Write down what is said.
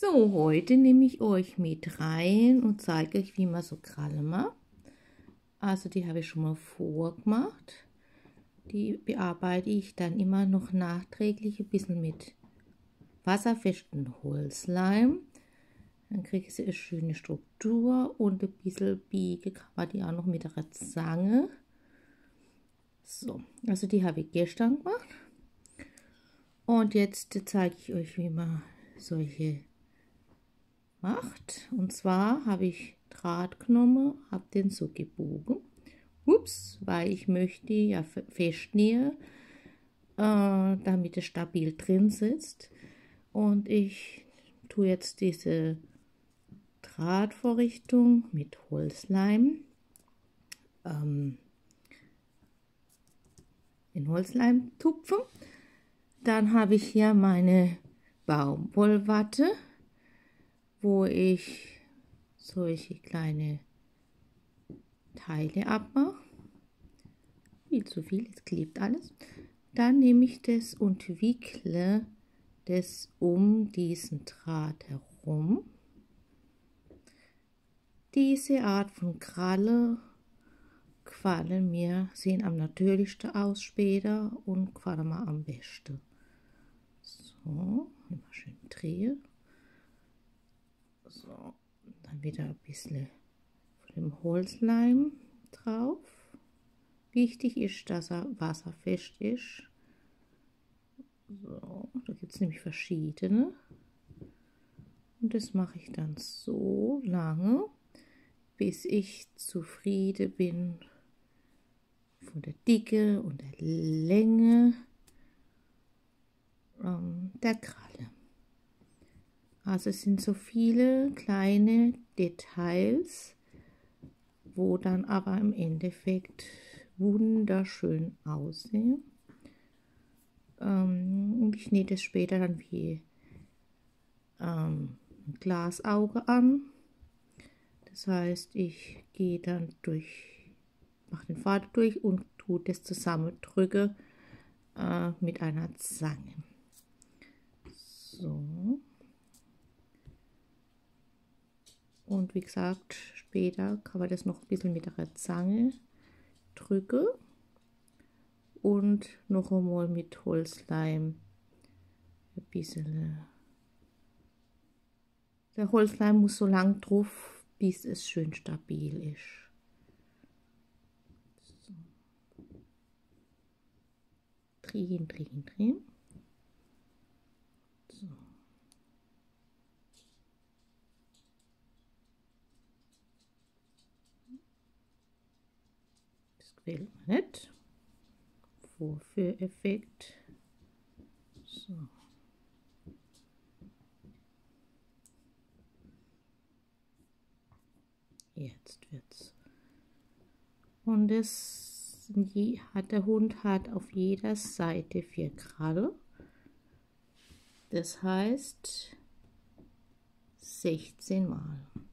So, heute nehme ich euch mit rein und zeige euch, wie man so Kralle macht. Also die habe ich schon mal vorgemacht. Die bearbeite ich dann immer noch nachträglich ein bisschen mit wasserfestem Holzleim. Dann kriege sie eine schöne Struktur und ein bisschen biegen kann man die auch noch mit der Zange. So, also die habe ich gestern gemacht. Und jetzt zeige ich euch, wie man solche macht. Und zwar habe ich Draht genommen, habe den so gebogen. Ups, weil ich möchte ja festnähen, damit es stabil drin sitzt. Und ich tue jetzt diese Drahtvorrichtung mit Holzleim in Holzleim tupfen. Dann habe ich hier meine Baumwollwatte, wo ich solche kleine Teile abmache. Viel zu viel, es klebt alles. Dann nehme ich das und wickle das um diesen Draht herum. Diese Art von Kralle gefallen mir, sehen am natürlichsten aus später und gefallen mir am besten. So, immer schön drehen. So, dann wieder ein bisschen von dem Holzleim drauf. Wichtig ist, dass er wasserfest ist. So, da gibt es nämlich verschiedene. Und das mache ich dann so lange, bis ich zufrieden bin von der Dicke und der Länge der Kralle. Also es sind so viele kleine Details, wo dann aber im Endeffekt wunderschön aussehen. Und ich nähe das später dann wie ein Glasauge an. Das heißt, ich gehe dann mache den Faden durch und tue das zusammendrücke mit einer Zange. So. Und wie gesagt, später kann man das noch ein bisschen mit der Zange drücken und noch einmal mit Holzleim ein bisschen. Der Holzleim muss so lang drauf, bis es schön stabil ist. So. Drehen, drehen, drehen. So. Das gefällt mir nicht. Vorführeffekt. So. Jetzt wird's. Und der Hund hat auf jeder Seite 4 Kralle. Das heißt 16 Mal.